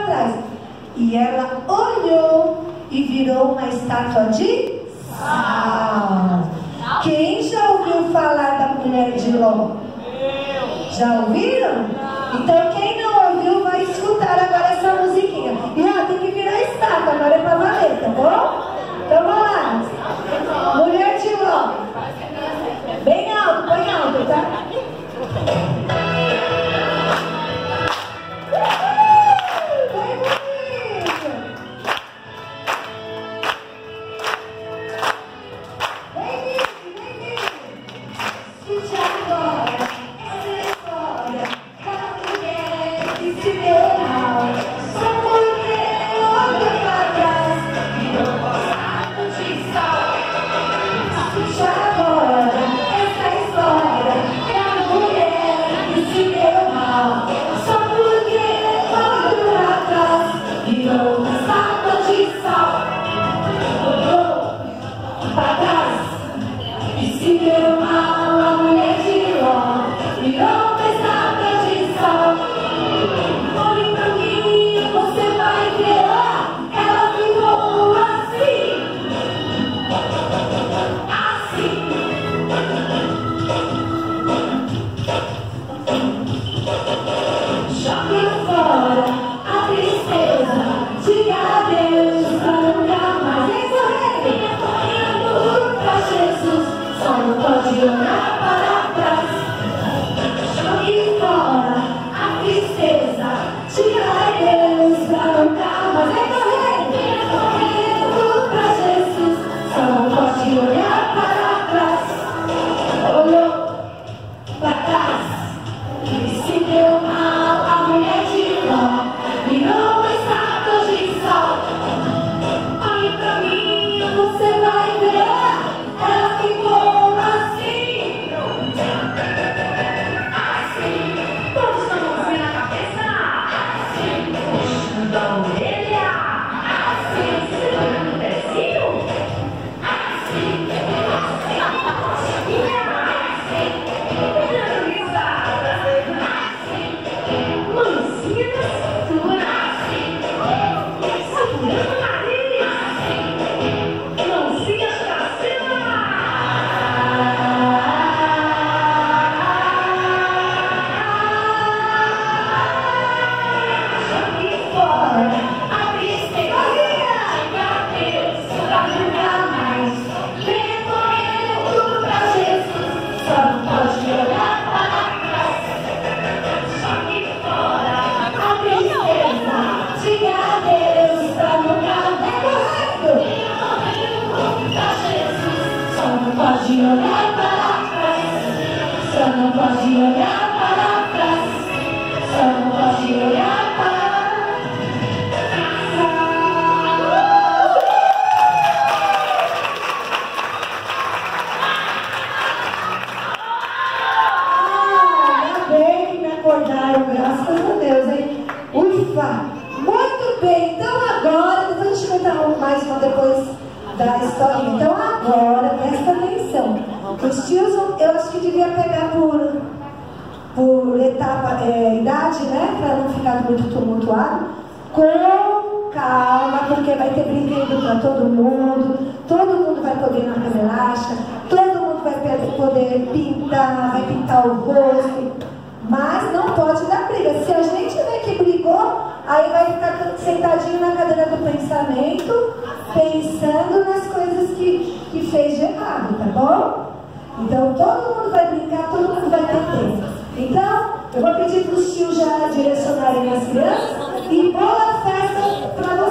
trás. E ela olhou e virou uma estátua de sal. Quem já ouviu falar da mulher de Ló? Já ouviram? Então quem não ouviu vai escutar agora essa musiquinha. E tem que virar estátua, agora é pra valer, tá bom? Então vamos lá. Mulher de Ló. Bem alto, põe alto, tá? Bem bonito. Vem, escute agora essa história da mulher que se deu mal. Só porque olha pra trás e não gostava de sal. Escute agora essa história da mulher que se deu mal. Só porque olha pra trás e não gostava de sal. Olhou pra trás e se deu mal. A mulher de Ló virou uma estátua de sal. Olhe pra mim, você vai ver. Ela ficou assim. Assim. Jogue fora a tristeza. Diga adeus pra nunca mais. Vem correndo pra Jesus. Só não pode olhar para trás. Jogue fora a tristeza. Diga adeus pra nunca mais. Vem correndo pra Jesus. Só não pode olhar para trás. Olhou pra trás e se deu mal. A mulher de Ló virou uma estátua de sal. Olhe pra mim, você vai ver. Ela ficou assim. Assim. Todos com a mãozinha na cabeça. Assim. Puxando a orelha. Assim. Segurando o pezinho. Assim. Assim. Assim. Dando risada. Assim. Mãozinha na cintura. Assim. Segurando o nariz. Assim. Mãozinha pra cima. Jogue fora a tristeza. Diga adeus pra nunca mais. Vem correndo pra Jesus. Só não pode olhar para trás. Jogue fora a tristeza. Diga adeus pra nunca mais. Vem correndo pra Jesus. Só não pode olhar para trás. Só não pode olhar para trás. Só não pode olhar para trás. Ainda bem que me acordaram, graças a Deus, hein? Ufa! Muito bem, então agora, depois a gente vai contar mais uma depois da história. Então agora, presta atenção. Os tios, eu acho que devia pegar por etapa, idade, né? Para não ficar muito tumultuado. Com calma, porque vai ter brinquedo para todo mundo vai poder ir na cama elástica, todo mundo vai poder pintar, vai pintar o rosto, mas não pode dar briga. Se a gente ver que brigou, aí vai ficar sentadinho na cadeira do pensamento, pensando nas coisas que fez de errado, tá bom? Então todo mundo vai brincar, todo mundo vai ter tempo. Então, eu vou pedir para os tios já direcionarem as crianças e boa festa para